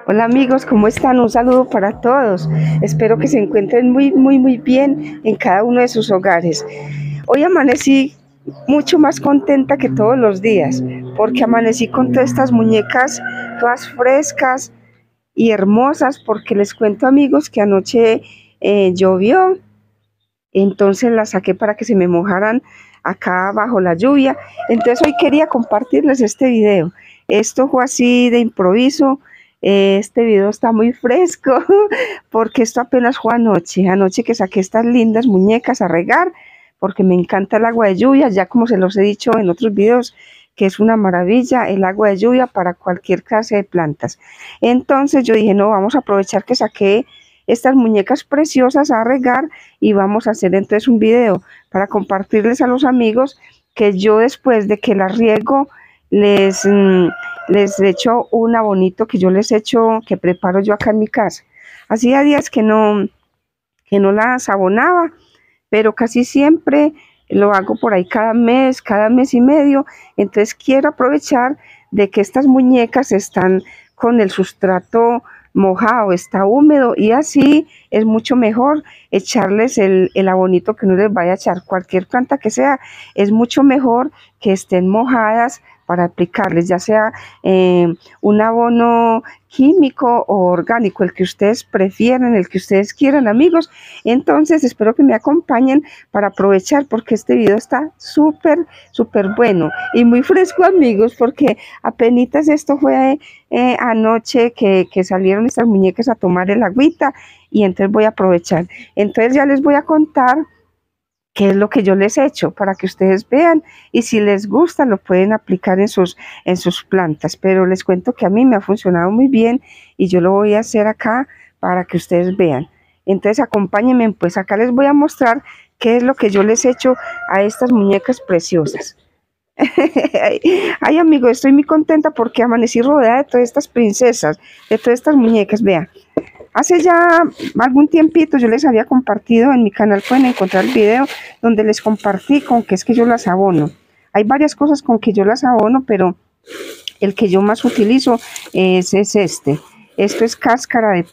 Hola amigos, ¿cómo están? Un saludo para todos. Espero que se encuentren muy bien en cada uno de sus hogares. Hoy amanecí mucho más contenta que todos los días, porque amanecí con todas estas muñecas todas frescas y hermosas, porque les cuento amigos que anoche llovió, entonces las saqué para que se me mojaran acá bajo la lluvia. Entonces hoy quería compartirles este video. Esto fue así de improviso. Este video está muy fresco porque esto apenas fue anoche que saqué estas lindas muñecas a regar, porque me encanta el agua de lluvia, ya como se los he dicho en otros videos, que es una maravilla el agua de lluvia para cualquier clase de plantas. Entonces yo dije, no, vamos a aprovechar que saqué estas muñecas preciosas a regar y vamos a hacer entonces un video para compartirles a los amigos que yo después de que las riego les echo un abonito que yo les echo, que preparo yo acá en mi casa. Hacía días que no las abonaba, pero casi siempre lo hago por ahí cada mes y medio. Entonces quiero aprovechar de que estas muñecas están con el sustrato mojado, está húmedo, y así es mucho mejor echarles el abonito que no les vaya a echar. Cualquier planta que sea, es mucho mejor que estén mojadas para aplicarles, ya sea un abono químico o orgánico, el que ustedes prefieran, el que ustedes quieran amigos. Entonces espero que me acompañen para aprovechar, porque este video está súper bueno y muy fresco amigos, porque apenas esto fue anoche que salieron estas muñecas a tomar el agüita, y entonces voy a aprovechar. Entonces ya les voy a contar qué es lo que yo les he hecho para que ustedes vean, y si les gusta lo pueden aplicar en sus plantas, pero les cuento que a mí me ha funcionado muy bien y yo lo voy a hacer acá para que ustedes vean. Entonces acompáñenme, pues acá les voy a mostrar qué es lo que yo les he hecho a estas muñecas preciosas. Ay amigos, estoy muy contenta porque amanecí rodeada de todas estas princesas, de todas estas muñecas. Vean, hace ya algún tiempito yo les había compartido en mi canal, pueden encontrar el video donde les compartí con qué es que yo las abono. Hay varias cosas con que yo las abono, pero el que yo más utilizo es este. Esto es cáscara de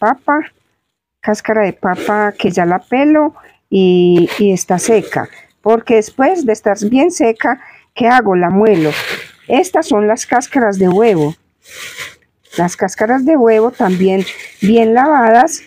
papa que ya la pelo y está seca, porque después de estar bien seca, ¿qué hago? La muelo. Estas son las cáscaras de huevo. Las cáscaras de huevo también bien lavadas,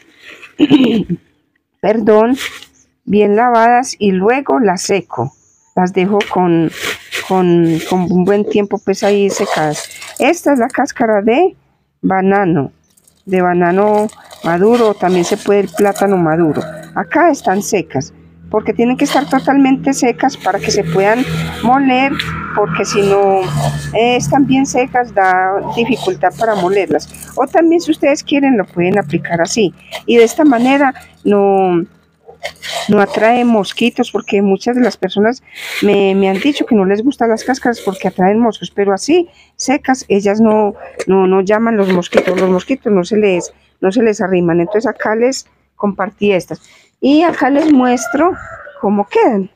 perdón, bien lavadas, y luego las seco. Las dejo con un buen tiempo pues ahí secadas. Esta es la cáscara de banano maduro, también se puede el plátano maduro. Acá están secas, porque tienen que estar totalmente secas para que se puedan moler, porque si no están bien secas da dificultad para molerlas. O también si ustedes quieren lo pueden aplicar así, y de esta manera no atrae mosquitos, porque muchas de las personas me han dicho que no les gustan las cáscaras porque atraen mosquitos, pero así secas ellas no llaman los mosquitos no se les arriman. Entonces acá les compartí estas y acá les muestro cómo quedan.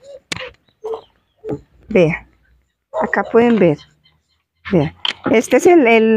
Vean, acá pueden ver, vean, este es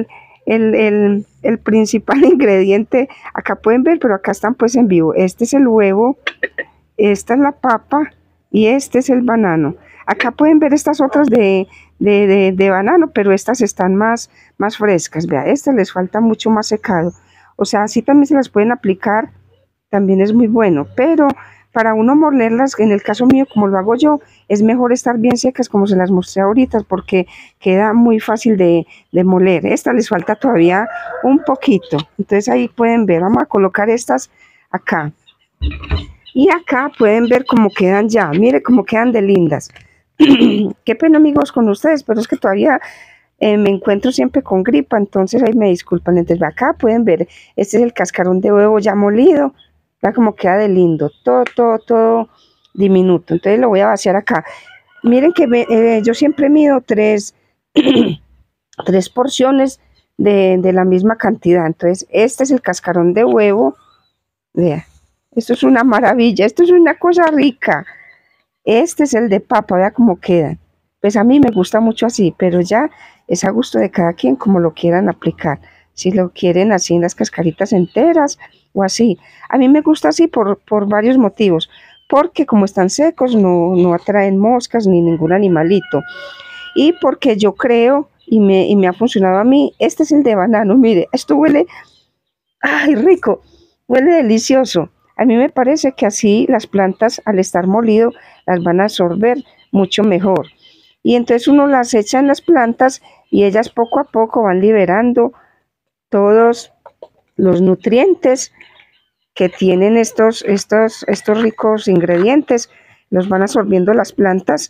el principal ingrediente. Acá pueden ver, pero acá están pues en vivo. Este es el huevo, esta es la papa y este es el banano. Acá pueden ver estas otras de banano, pero estas están más frescas. Vea, estas les falta mucho más secado. O sea, así también se las pueden aplicar, también es muy bueno, pero para uno molerlas, en el caso mío, como lo hago yo, es mejor estar bien secas, como se las mostré ahorita, porque queda muy fácil de moler. Estas les falta todavía un poquito. Entonces ahí pueden ver, vamos a colocar estas acá. Y acá pueden ver cómo quedan ya, mire cómo quedan de lindas. Qué pena amigos con ustedes, pero es que todavía me encuentro siempre con gripa, entonces ahí me disculpan. Entonces acá pueden ver, este es el cascarón de huevo ya molido, ya como queda de lindo, todo diminuto. Entonces lo voy a vaciar acá. Miren que yo siempre mido tres porciones de la misma cantidad. Entonces este es el cascarón de huevo, vean. Esto es una maravilla, esto es una cosa rica. Este es el de papa, vea cómo quedan. Pues a mí me gusta mucho así, pero ya es a gusto de cada quien como lo quieran aplicar. si lo quieren así en las cascaritas enteras o así. A mí me gusta así por varios motivos, porque como están secos no atraen moscas ni ningún animalito, y porque yo creo y me ha funcionado a mí. Este es el de banano, mire, esto huele, ay, rico, huele delicioso. A mí me parece que así las plantas al estar molido las van a absorber mucho mejor. Y entonces uno las echa en las plantas y ellas poco a poco van liberando todos los nutrientes que tienen estos ricos ingredientes, los van absorbiendo las plantas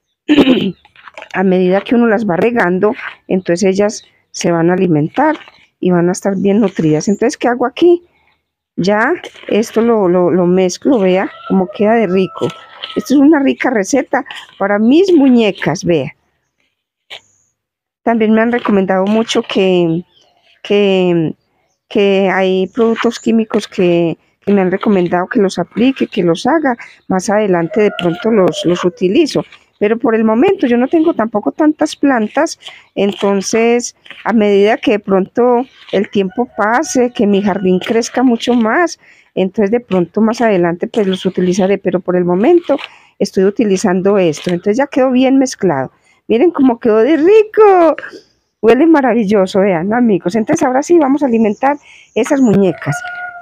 a medida que uno las va regando. Entonces ellas se van a alimentar y van a estar bien nutridas. Entonces, ¿qué hago aquí? Ya esto lo mezclo, vea cómo queda de rico. Esto es una rica receta para mis muñecas, vea. También me han recomendado mucho que hay productos químicos que me han recomendado que los aplique, que los haga. Más adelante de pronto los utilizo. Pero por el momento yo no tengo tampoco tantas plantas, entonces a medida que de pronto el tiempo pase, que mi jardín crezca mucho más, entonces de pronto más adelante pues los utilizaré, pero por el momento estoy utilizando esto. Entonces ya quedó bien mezclado. Miren cómo quedó de rico. Huele maravilloso, vean, amigos. Entonces ahora sí vamos a alimentar esas muñecas.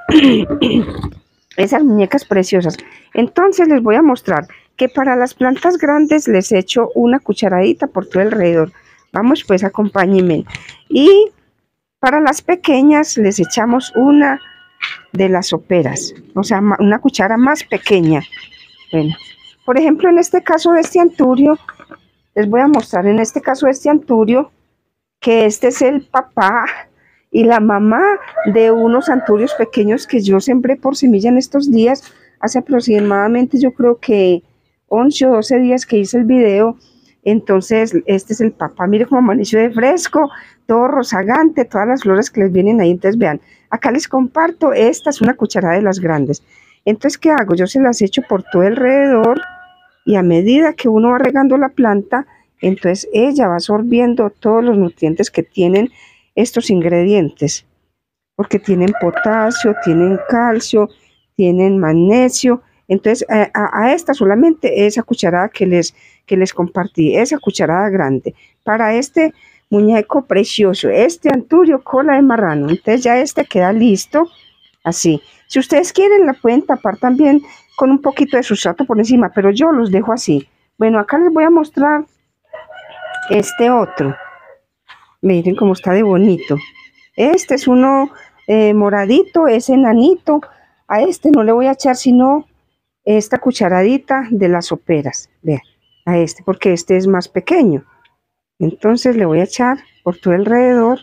Esas muñecas preciosas. Entonces les voy a mostrar que para las plantas grandes les echo una cucharadita por todo alrededor. Vamos pues, acompáñenme. Y para las pequeñas les echamos una de las soperas, o sea, una cuchara más pequeña. Bueno, por ejemplo, en este caso de este anturio, les voy a mostrar en este caso de este anturio, que este es el papá y la mamá de unos anturios pequeños que yo sembré por semilla en estos días, hace aproximadamente yo creo que 11 o 12 días que hice el video. Entonces este es el papá, mire cómo amaneció de fresco, todo rozagante, todas las flores que les vienen ahí. Entonces vean, acá les comparto, esta es una cucharada de las grandes. Entonces, ¿qué hago? Yo se las echo por todo alrededor y a medida que uno va regando la planta, entonces ella va absorbiendo todos los nutrientes que tienen estos ingredientes, porque tienen potasio, tienen calcio, tienen magnesio. Entonces a esta solamente esa cucharada que les compartí, esa cucharada grande, para este muñeco precioso, este anturio cola de marrano. Entonces ya este queda listo, así. Si ustedes quieren la pueden tapar también con un poquito de sustrato por encima, pero yo los dejo así. Bueno, acá les voy a mostrar este otro. Miren cómo está de bonito. Este es uno moradito, es enanito. A este no le voy a echar sino esta cucharadita de las soperas. Vean, a este, porque este es más pequeño. Entonces le voy a echar por todo alrededor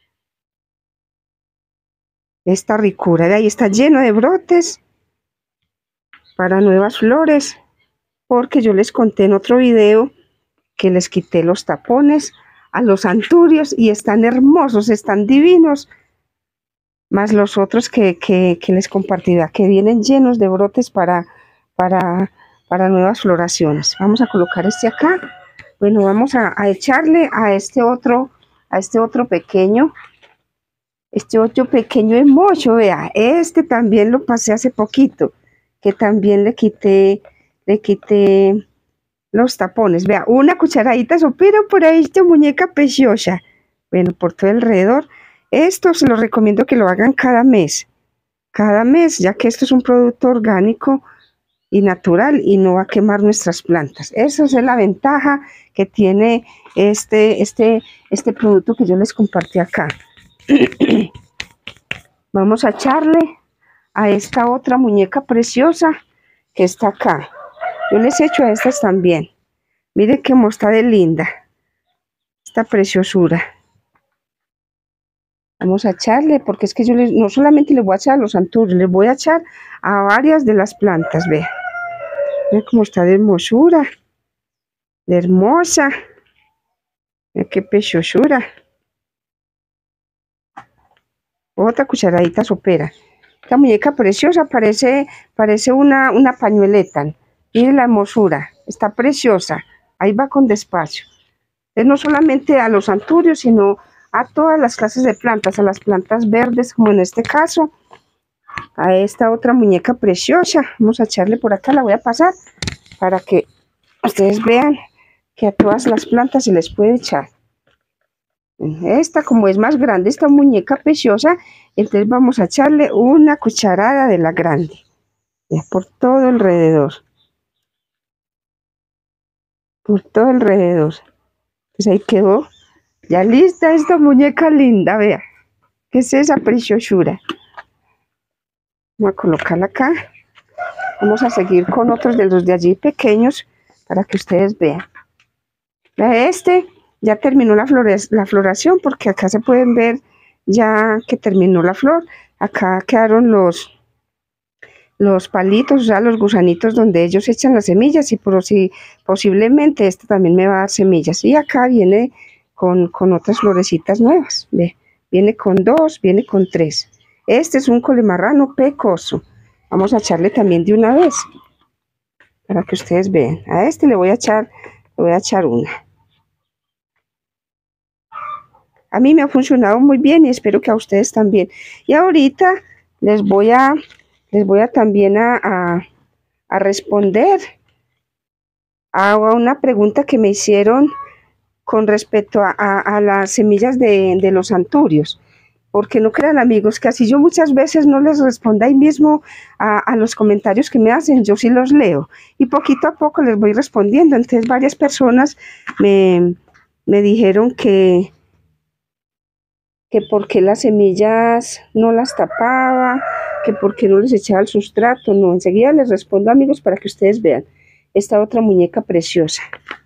esta ricura. De ahí está lleno de brotes para nuevas flores, porque yo les conté en otro video que les quité los tapones a los anturios y están hermosos, están divinos, más los otros que les compartí, que vienen llenos de brotes para nuevas floraciones. Vamos a colocar este acá. Bueno, vamos a echarle a este otro pequeño, hermoso. Vea, este también lo pasé hace poquito, que también le quité los tapones. Vea, una cucharadita sopera por ahí, esta muñeca preciosa. Bueno, por todo alrededor. Esto se lo recomiendo que lo hagan cada mes, ya que esto es un producto orgánico y natural y no va a quemar nuestras plantas. Esa es la ventaja que tiene este producto que yo les compartí acá. Vamos a echarle a esta otra muñeca preciosa que está acá. Yo les echo a estas también. Miren cómo está de linda esta preciosura. Vamos a echarle, porque es que yo no solamente les voy a echar a los anturios, les voy a echar a varias de las plantas. Vean, miren cómo está de hermosura, de hermosa. Miren qué preciosura. Otra cucharadita sopera. Esta muñeca preciosa parece una pañueleta. Miren la hermosura, está preciosa. Ahí va con despacio. Es no solamente a los anturios, sino a todas las clases de plantas, a las plantas verdes, como en este caso, a esta otra muñeca preciosa. Vamos a echarle por acá, la voy a pasar para que ustedes vean que a todas las plantas se les puede echar. Esta, como es más grande, esta muñeca preciosa, entonces vamos a echarle una cucharada de la grande, por todo alrededor. Por todo alrededor. Pues ahí quedó ya lista esta muñeca linda, vea. ¿Qué es esa preciosura? Vamos a colocarla acá. Vamos a seguir con otros de los de allí pequeños para que ustedes vean. Este ya terminó la floración, porque acá se pueden ver ya que terminó la flor. Acá quedaron los palitos, o sea, los gusanitos donde ellos echan las semillas, y por si posiblemente este también me va a dar semillas. Y acá viene con otras florecitas nuevas, ve, viene con 2, viene con 3. Este es un colemarrano pecoso. Vamos a echarle también de una vez, para que ustedes vean. A este le voy a echar una. A mí me ha funcionado muy bien y espero que a ustedes también. Y ahorita les voy a también a responder a una pregunta que me hicieron con respecto a las semillas de los anturios. Porque no crean, amigos, que así yo muchas veces no les respondo ahí mismo a los comentarios que me hacen, yo sí los leo y poquito a poco les voy respondiendo. Entonces varias personas me dijeron que por qué las semillas no las tapaba, que por qué no les echaba el sustrato. No, enseguida les respondo, amigos, para que ustedes vean esta otra muñeca preciosa.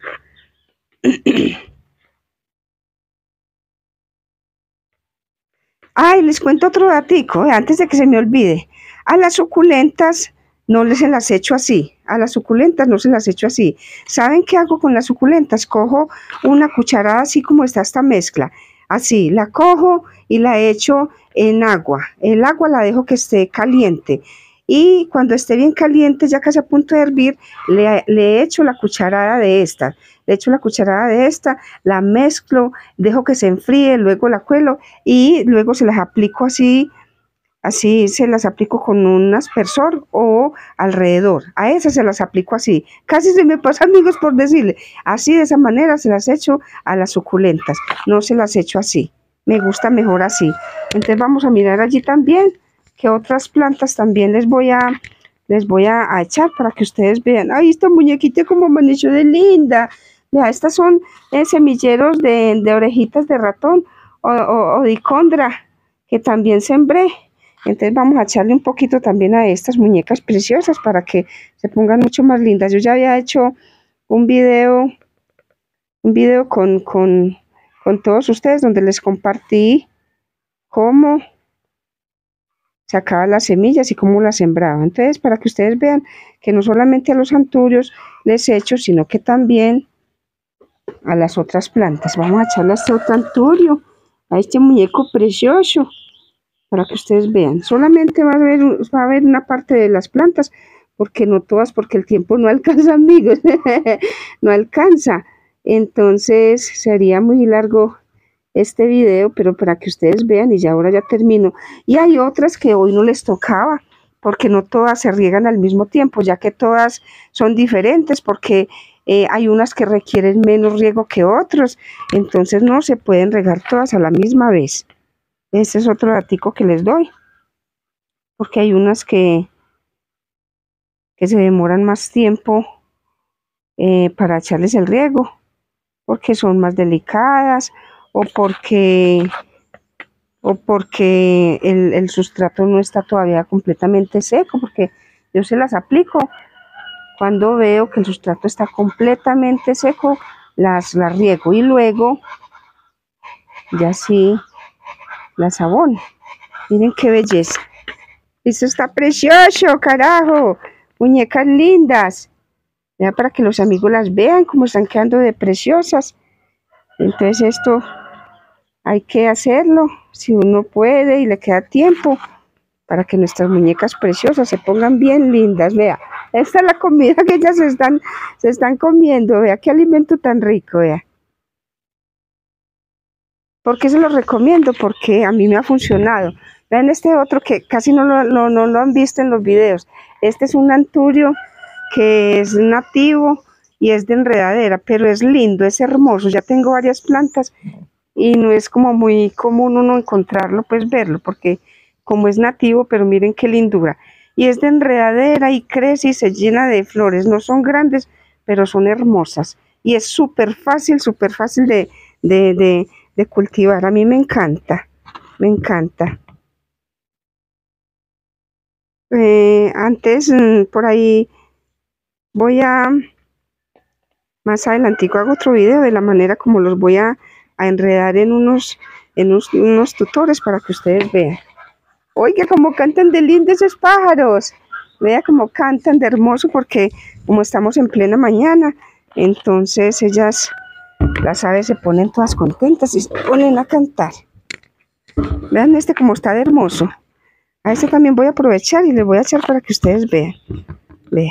Ay, les cuento otro datico, antes de que se me olvide. A las suculentas no se las echo así. A las suculentas no se las echo así. ¿Saben qué hago con las suculentas? Cojo una cucharada así como está esta mezcla. Así, la cojo y la echo en agua. El agua la dejo que esté caliente. Y cuando esté bien caliente, ya casi a punto de hervir, le echo la cucharada de esta. Le echo la cucharada de esta, la mezclo, dejo que se enfríe, luego la cuelo y luego se las aplico así se las aplico con un aspersor o alrededor. A esas se las aplico así. Casi se me pasa, amigos, por decirle. Así, de esa manera se las echo a las suculentas. No se las echo así. Me gusta mejor así. Entonces vamos a mirar allí también que otras plantas también les voy a echar para que ustedes vean. Ay, esta muñequita como amaneció de linda. Vea, estas son semilleros de orejitas de ratón o de icondra, que también sembré. Entonces vamos a echarle un poquito también a estas muñecas preciosas para que se pongan mucho más lindas. Yo ya había hecho un video con todos ustedes donde les compartí cómo sacaba las semillas y cómo las sembraba. Entonces, para que ustedes vean que no solamente a los anturios les echo, sino que también a las otras plantas. Vamos a echarle a este otro anturio, a este muñeco precioso, para que ustedes vean. Solamente va a haber una parte de las plantas, porque no todas, porque el tiempo no alcanza, amigos. No alcanza. Entonces sería muy largo este video, pero para que ustedes vean, y ya ahora ya termino. Y hay otras que hoy no les tocaba, porque no todas se riegan al mismo tiempo, ya que todas son diferentes, porque hay unas que requieren menos riego que otros, entonces no se pueden regar todas a la misma vez. Ese es otro datico que les doy, porque hay unas que se demoran más tiempo para echarles el riego, porque son más delicadas o porque el sustrato no está todavía completamente seco, porque yo se las aplico cuando veo que el sustrato está completamente seco, las riego y luego ya sí las abono. Miren qué belleza. Esto está precioso, carajo. Muñecas lindas. Ya, para que los amigos las vean como están quedando de preciosas. Entonces esto hay que hacerlo si uno puede y le queda tiempo, para que nuestras muñecas preciosas se pongan bien lindas. Vea, esta es la comida que ellas se están comiendo. Vea qué alimento tan rico, vea. ¿Por qué se lo recomiendo? Porque a mí me ha funcionado. Vean este otro que casi no lo han visto en los videos. Este es un anturio que es nativo y es de enredadera, pero es lindo, es hermoso. Ya tengo varias plantas y no es como muy común uno encontrarlo, pues verlo, porque como es nativo, pero miren qué lindura. Y es de enredadera y crece y se llena de flores. No son grandes, pero son hermosas. Y es súper fácil de cultivar. A mí me encanta, me encanta. Antes, por ahí voy a, más adelantico hago otro video de la manera como los voy a enredar en unos tutores para que ustedes vean. Oiga, cómo cantan de lindos esos pájaros. Vea cómo cantan de hermoso porque como estamos en plena mañana, entonces ellas, las aves se ponen todas contentas y se ponen a cantar. Vean este como está de hermoso. A este también voy a aprovechar y le voy a echar para que ustedes vean. Vean.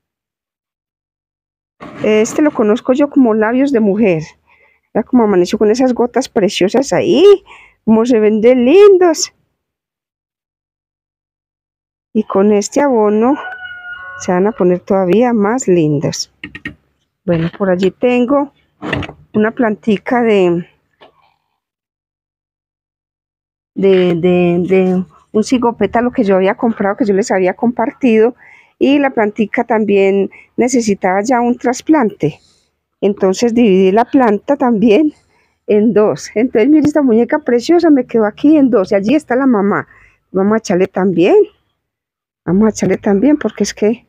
Este lo conozco yo como labios de mujer. Vea cómo amaneció con esas gotas preciosas ahí. Cómo se ven de lindos. Y con este abono se van a poner todavía más lindos. Bueno, por allí tengo una plantica de un cigopétalo que yo había comprado, que yo les había compartido, y la plantica también necesitaba ya un trasplante. Entonces dividí la planta también en dos. Entonces mire, esta muñeca preciosa me quedó aquí en dos, y allí está la mamá. Vamos a echarle también. Vamos a echarle también porque es que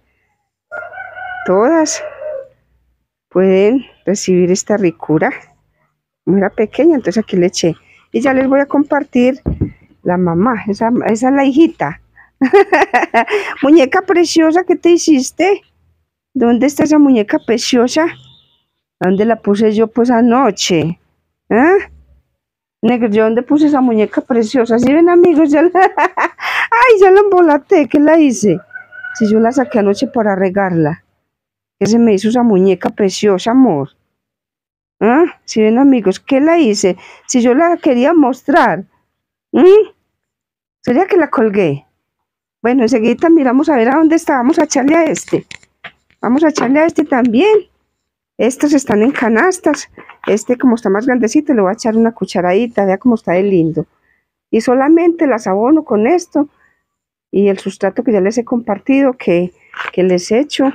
todas pueden recibir esta ricura. Como era pequeña, entonces aquí le eché. Y ya les voy a compartir la mamá, esa es la hijita. Muñeca preciosa, ¿qué te hiciste? ¿Dónde está esa muñeca preciosa? ¿Dónde la puse yo pues anoche? ¿Ah? Negro, ¿yo dónde puse esa muñeca preciosa? ¿Sí ven, amigos? Ya la... ¡Ay, ya la embolaté! ¿Qué la hice? Si yo la saqué anoche para regarla. ¿Qué se me hizo esa muñeca preciosa, amor? ¿Ah? ¿Sí ven, amigos? ¿Qué la hice? Si yo la quería mostrar. ¿Sería que la colgué? Bueno, enseguida miramos a ver a dónde está. Vamos a echarle a este. Vamos a echarle a este también. Estos están en canastas. Este, como está más grandecito, le voy a echar una cucharadita. Vea cómo está de lindo. Y solamente las abono con esto. Y el sustrato que ya les he compartido, que les he hecho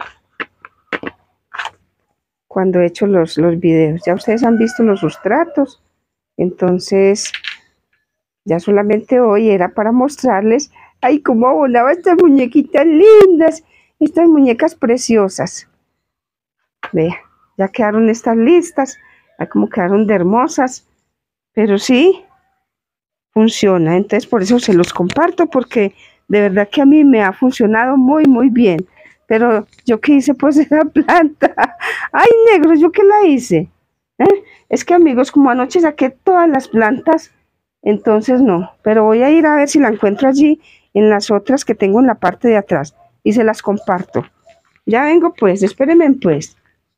cuando he hecho los videos. Ya ustedes han visto los sustratos. Entonces, ya solamente hoy era para mostrarles, ay, cómo abonaba estas muñequitas lindas, estas muñecas preciosas. Vea, ya quedaron estas listas, ay, como quedaron de hermosas, pero sí, funciona. Entonces, por eso se los comparto, porque de verdad que a mí me ha funcionado muy bien. Pero yo qué hice pues esa planta. Ay, negro, ¿yo qué la hice? Es que, amigos, como anoche saqué todas las plantas, entonces no, pero voy a ir a ver si la encuentro allí en las otras que tengo en la parte de atrás y se las comparto. Ya vengo pues, espérenme pues.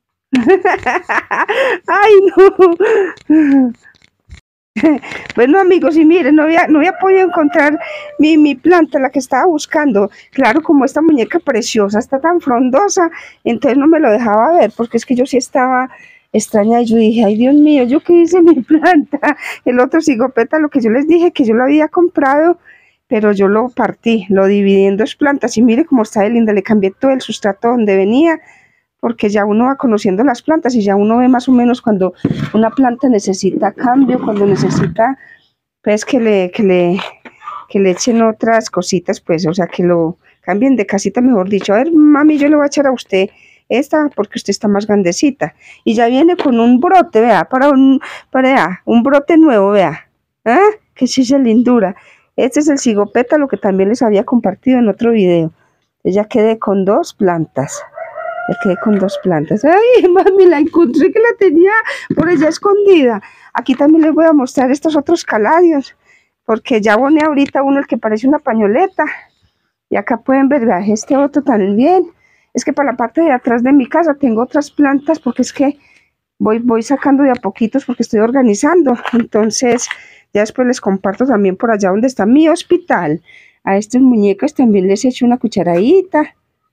Ay, no. Bueno, amigos, y miren, no había podido encontrar mi planta, la que estaba buscando. Claro, como esta muñeca preciosa está tan frondosa, entonces no me lo dejaba ver, porque es que yo sí estaba extraña y yo dije, ay, Dios mío, ¿yo qué hice mi planta? El otro cigopétalo que yo les dije que yo lo había comprado, pero yo lo partí, lo dividí en dos plantas y mire cómo está de linda. Le cambié todo el sustrato donde venía, porque ya uno va conociendo las plantas y ya uno ve más o menos cuando una planta necesita cambio, cuando necesita pues que le echen otras cositas, pues, o sea, que lo cambien de casita, mejor dicho. A ver, mami, yo le voy a echar a usted esta porque usted está más grandecita. Y ya viene con un brote, vea, para un brote nuevo, vea. ¿Ah? Qué chilla lindura. Este es el cigopétalo que también les había compartido en otro video. Ya quedé con dos plantas. Me quedé con dos plantas. Ay, mami, la encontré que la tenía por allá escondida. Aquí también les voy a mostrar estos otros caladios, porque ya aboné ahorita uno el que parece una pañoleta. Y acá pueden ver, vean, este otro también. Es que para la parte de atrás de mi casa tengo otras plantas, porque es que voy sacando de a poquitos porque estoy organizando. Entonces, ya después les comparto también por allá donde está mi hospital. A estos muñecos también les echo una cucharadita.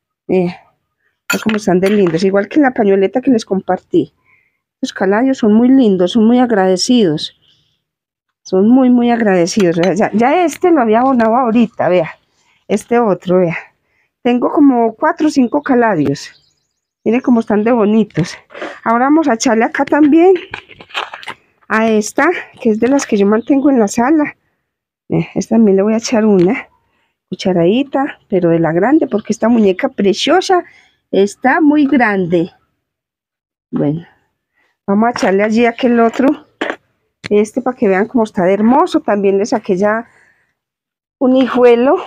Como están de lindos, igual que la pañoleta que les compartí. Los caladios son muy lindos, son muy agradecidos. Son muy, muy agradecidos. Ya este lo había abonado ahorita, vea. Este otro, vea. Tengo como 4 o 5 caladios. Miren cómo están de bonitos. Ahora vamos a echarle acá también a esta, que es de las que yo mantengo en la sala. Esta también le voy a echar una cucharadita, pero de la grande, porque esta muñeca preciosa está muy grande. Bueno, vamos a echarle allí aquel otro, para que vean cómo está de hermoso. También le saqué ya un hijuelo,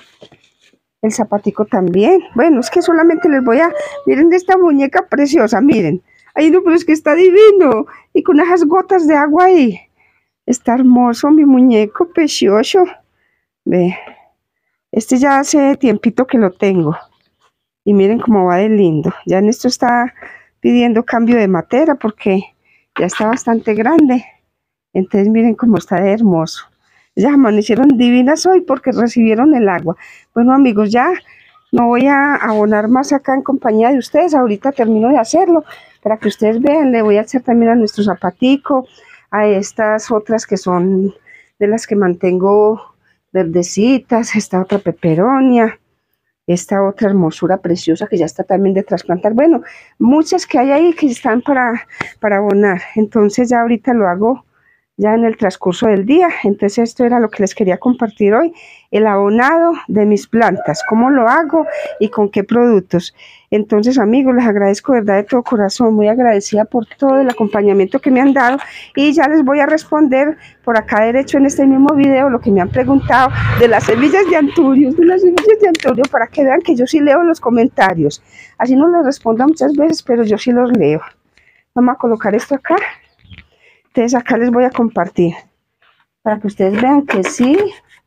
el zapatico también. Bueno, es que solamente les voy a... Miren de esta muñeca preciosa, miren. Ay, no, pero es que está divino. Y con esas gotas de agua ahí. Está hermoso mi muñeco precioso. Ve, este ya hace tiempito que lo tengo. Y miren cómo va de lindo. Ya en esto está pidiendo cambio de materia porque ya está bastante grande. Entonces miren cómo está de hermoso. Ya amanecieron divinas hoy porque recibieron el agua. Bueno, amigos, ya no voy a abonar más acá en compañía de ustedes. Ahorita termino de hacerlo para que ustedes vean. Le voy a echar también a nuestro zapatico, a estas otras que son de las que mantengo verdecitas, esta otra peperonia, esta otra hermosura preciosa que ya está también de trasplantar. Bueno, muchas que hay ahí que están para abonar. Entonces ya ahorita lo hago ya en el transcurso del día. Entonces esto era lo que les quería compartir hoy, el abonado de mis plantas, cómo lo hago y con qué productos. Entonces, amigos, les agradezco de verdad de todo corazón, muy agradecida por todo el acompañamiento que me han dado, y ya les voy a responder por acá derecho en este mismo video lo que me han preguntado de las semillas de anturios, para que vean que yo sí leo los comentarios. Así no les respondo muchas veces, pero yo sí los leo. Vamos a colocar esto acá. Entonces acá les voy a compartir para que ustedes vean que sí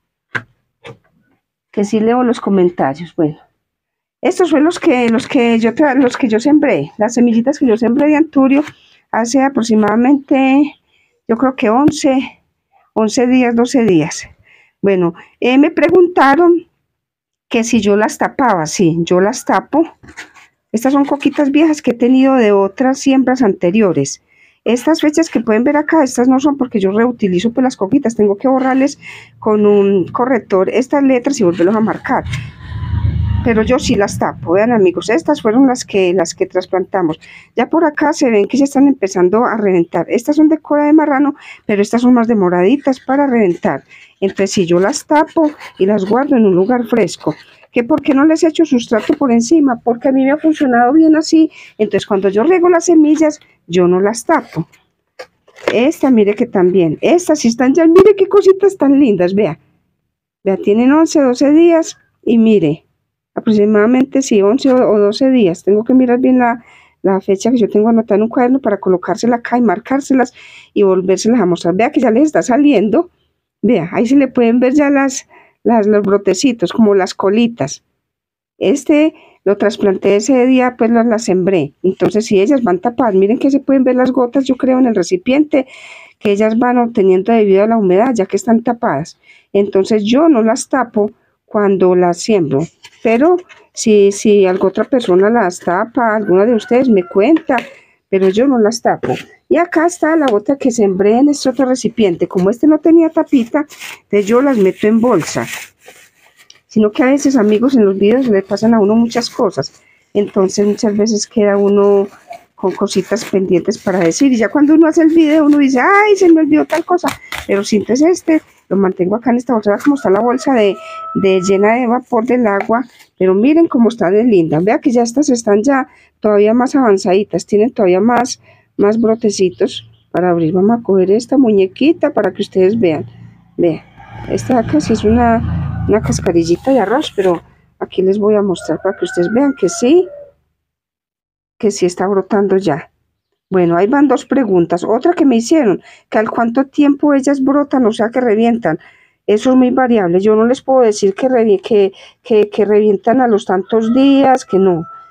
leo los comentarios. Bueno, estos fueron los que yo sembré, las semillitas que yo sembré de anturio hace aproximadamente, yo creo que 11 días, 12 días. Bueno, me preguntaron que si yo las tapaba. Sí, yo las tapo. Estas son coquitas viejas que he tenido de otras siembras anteriores. Estas fechas que pueden ver acá, estas no son porque yo reutilizo pues las coquitas, tengo que borrarles con un corrector estas letras y volverlos a marcar. Pero yo sí las tapo. Vean, amigos, estas fueron las que trasplantamos. Ya por acá se ven que ya están empezando a reventar. Estas son de cola de marrano, pero estas son más demoraditas para reventar. Entonces si yo las tapo y las guardo en un lugar fresco. ¿Que por qué no les echo sustrato por encima? Porque a mí me ha funcionado bien así. Entonces cuando yo riego las semillas, yo no las tapo. Esta, mire que también. Estas sí están ya, mire qué cositas tan lindas, vea. Vea, tienen 11, 12 días y mire, aproximadamente sí, 11 o 12 días. Tengo que mirar bien la fecha que yo tengo anotada en un cuaderno para colocársela acá y marcárselas y volvérselas a mostrar. Vea que ya les está saliendo. Vea, ahí se le pueden ver ya los brotecitos, como las colitas. Lo trasplanté ese día, pues las sembré. Entonces, si ellas van tapadas, miren que se pueden ver las gotas, yo creo, en el recipiente, que ellas van obteniendo debido a la humedad, ya que están tapadas. Entonces, yo no las tapo cuando las siembro. Pero si alguna otra persona las tapa, alguna de ustedes me cuenta, pero yo no las tapo. Y acá está la bota que sembré en este otro recipiente. Como este no tenía tapita, entonces yo las meto en bolsa. Sino que a veces, amigos, en los videos le pasan a uno muchas cosas. Entonces muchas veces queda uno con cositas pendientes para decir. Y ya cuando uno hace el video, uno dice, ay, se me olvidó tal cosa. Pero si entonces lo mantengo acá en esta bolsa, como está la bolsa de llena de vapor del agua. Pero miren cómo está de linda. Vea que ya estas están ya todavía más avanzaditas. Tienen todavía más brotecitos para abrir. Vamos a coger esta muñequita para que ustedes vean. Vean, esta de acá sí es una cascarillita de arroz, pero aquí les voy a mostrar para que ustedes vean que sí está brotando ya. Bueno, ahí van 2 preguntas. Otra que me hicieron, que al cuánto tiempo ellas brotan, o sea que revientan. Eso es muy variable. Yo no les puedo decir que revientan a los tantos días, que no.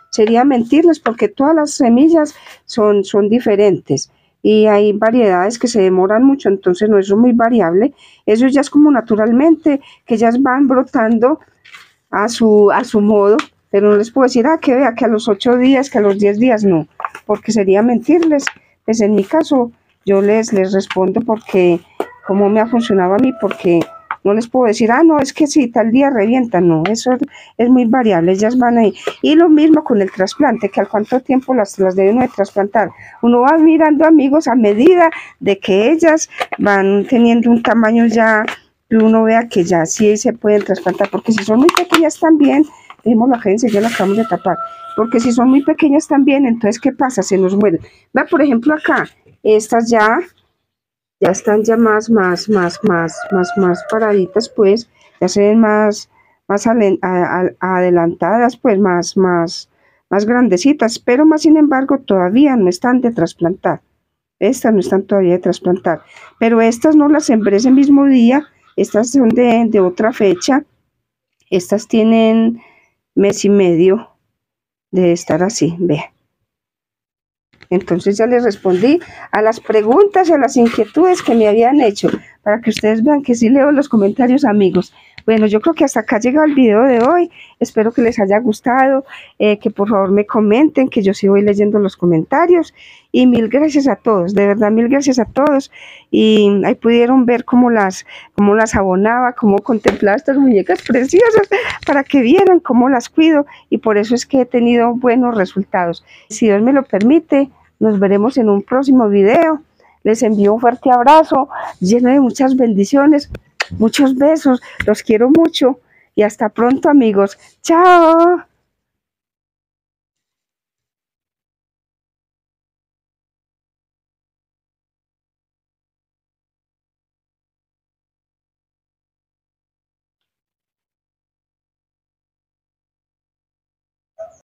sería mentirles porque todas las semillas son diferentes y hay variedades que se demoran mucho, entonces no, eso es muy variable. Eso ya es como naturalmente, que ellas van brotando a su modo, pero no les puedo decir, que vea, que a los 8 días, que a los 10 días, no, porque sería mentirles. Pues en mi caso, yo les respondo porque, como me ha funcionado a mí, porque no les puedo decir, no, es que si tal día revientan, no, eso es muy variable, ellas van ahí. Y lo mismo con el trasplante, que al cuánto tiempo las debe uno de trasplantar. Uno va mirando, amigos, a medida de que ellas van teniendo un tamaño ya, y uno vea que ya sí se pueden trasplantar, porque si son muy pequeñas también, dejémoslo acá, ya lo acabamos de tapar, porque si son muy pequeñas también, entonces, ¿qué pasa? Se nos mueren. Va, por ejemplo, acá, estas ya están ya más paraditas, pues, ya se ven más adelantadas, pues, más grandecitas, pero más sin embargo todavía no están de trasplantar. Estas no están todavía de trasplantar, pero estas no las sembré ese mismo día, estas son de otra fecha, estas tienen mes y medio de estar así, vean. Entonces ya les respondí a las preguntas y a las inquietudes que me habían hecho, para que ustedes vean que sí leo los comentarios, amigos. Bueno, yo creo que hasta acá ha llegado el video de hoy. Espero que les haya gustado, que por favor me comenten, que yo sí voy leyendo los comentarios. Y mil gracias a todos, de verdad, mil gracias a todos. Y ahí pudieron ver cómo las abonaba, cómo contemplaba estas muñecas preciosas, para que vieran cómo las cuido. Y por eso es que he tenido buenos resultados. Si Dios me lo permite, nos veremos en un próximo video. Les envío un fuerte abrazo, lleno de muchas bendiciones, muchos besos, los quiero mucho y hasta pronto, amigos. ¡Chao!